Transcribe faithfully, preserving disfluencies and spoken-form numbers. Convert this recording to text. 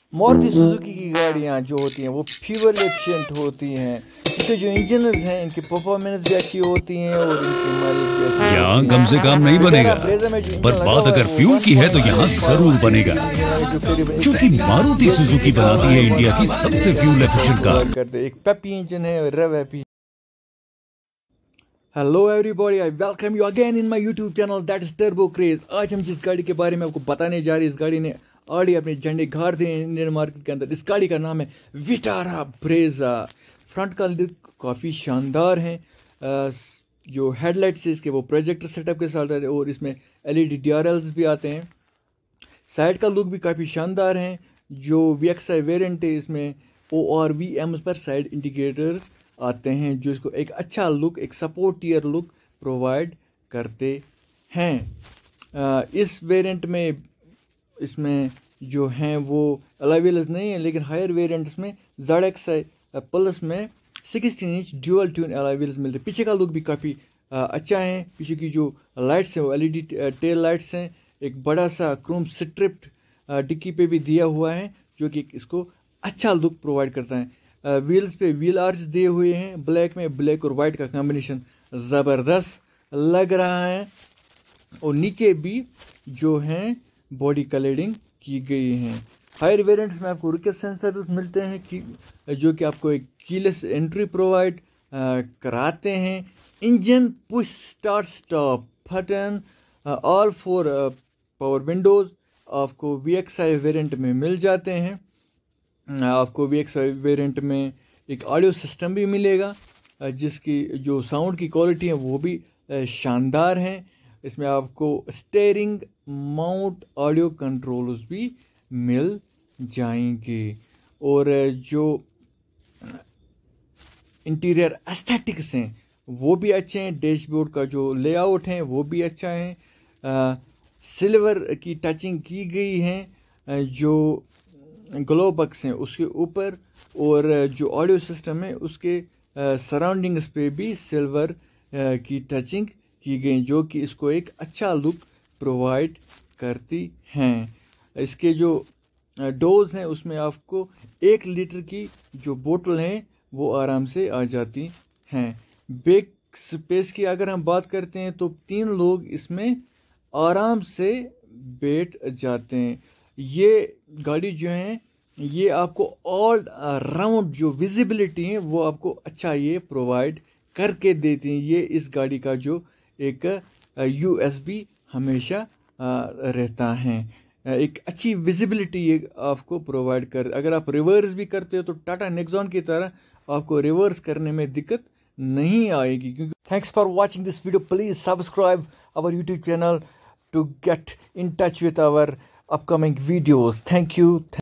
Maruti Suzuki की गाड़ियाँ जो होती हैं वो फ्यूल एफिशिएंट होती हैं, इनके जो इंजन हैं इनकी परफॉर्मेंस भी अच्छी होती हैं और इनकी माइलेज भी अच्छी। यहाँ कम से काम नहीं बनेगा, पर बात अगर फ्यूल की है तो यहाँ जरूर बनेगा, क्योंकि मारुति सुजुकी बनाती है इंडिया की सबसे फ्यूल एफिशिएंट कार। करते एक पेपी इंजन है, rev happy. Hello everybody, I welcome you again in my YouTube channel that is Turbo Craze. आज हम जिस गाड़ी के बारे में आपको बताने जा रहे हैं, इस गाड़ी ने ऑलरेडी अपने झंडे गाड़ दिए इंडियन मार्केट के अंदर। इस गाड़ी का नाम है विटारा ब्रेजा। फ्रंट का लुक काफ़ी शानदार है, जो हेडलाइट्स है इसके वो प्रोजेक्टर सेटअप के साथ है और इसमें एलईडी डीआरएल्स भी आते हैं। साइड का लुक भी काफ़ी शानदार है। जो वी एक्स आई वेरियंट है इसमें ओ आर वी एम पर साइड इंडिकेटर्स आते हैं जो इसको एक अच्छा लुक, एक सपोर्ट टियर लुक प्रोवाइड करते हैं। इस वेरिएंट में इसमें जो हैं वो अलॉय व्हील्स नहीं है, लेकिन हायर वेरिएंट्स में जेड एक्स आई प्लस में sixteen inch dual tune alloy wheels मिलते हैं। पीछे का लुक भी काफ़ी अच्छा है। पीछे की जो लाइट्स हैं वो एलईडी टेल लाइट्स हैं। एक बड़ा सा क्रोम स्ट्रिप्ड डिक्की पे भी दिया हुआ है जो कि इसको अच्छा लुक प्रोवाइड करता है। व्हील्स पे व्हील आर्च दिए हुए हैं ब्लैक में, ब्लैक और वाइट का कॉम्बिनेशन ज़बरदस्त लग रहा है। और नीचे भी जो है बॉडी कलरिंग की गई है। हायर वेरिएंट्स में आपको रिकेट सेंसर्स मिलते हैं कि जो कि आपको एक कीलेस एंट्री प्रोवाइड कराते हैं। Engine push start stop button, all four power windows आपको वी एक्स आई वेरिएंट में मिल जाते हैं। आपको वी एक्स आई वेरिएंट में एक ऑडियो सिस्टम भी मिलेगा जिसकी जो साउंड की क्वालिटी है वो भी शानदार है। इसमें आपको स्टीयरिंग माउंट ऑडियो कंट्रोल्स भी मिल जाएंगे और जो इंटीरियर एस्थेटिक्स हैं वो भी अच्छे हैं। डैशबोर्ड का जो लेआउट है वो भी अच्छा है। आ, सिल्वर की टचिंग की गई है जो ग्लो बक्स हैं उसके ऊपर, और जो ऑडियो सिस्टम है उसके सराउंडिंग्स पे भी सिल्वर की टचिंग की गई जो कि इसको एक अच्छा लुक प्रोवाइड करती हैं। इसके जो डोज हैं उसमें आपको एक लीटर की जो बोतल हैं वो आराम से आ जाती हैं। बैक स्पेस की अगर हम बात करते हैं तो तीन लोग इसमें आराम से बैठ जाते हैं। ये गाड़ी जो है ये आपको ऑल राउंड जो विजिबिलिटी है वो आपको अच्छा ये प्रोवाइड करके देती हैं। ये इस गाड़ी का जो एक यूएसबी हमेशा रहता है, एक अच्छी विजिबिलिटी ये आपको प्रोवाइड कर। अगर आप रिवर्स भी करते हो तो टाटा नेक्सॉन की तरह आपको रिवर्स करने में दिक्कत नहीं आएगी। क्योंकि thanks for watching this video, please subscribe our YouTube channel to get in touch with our upcoming videos. Thank you.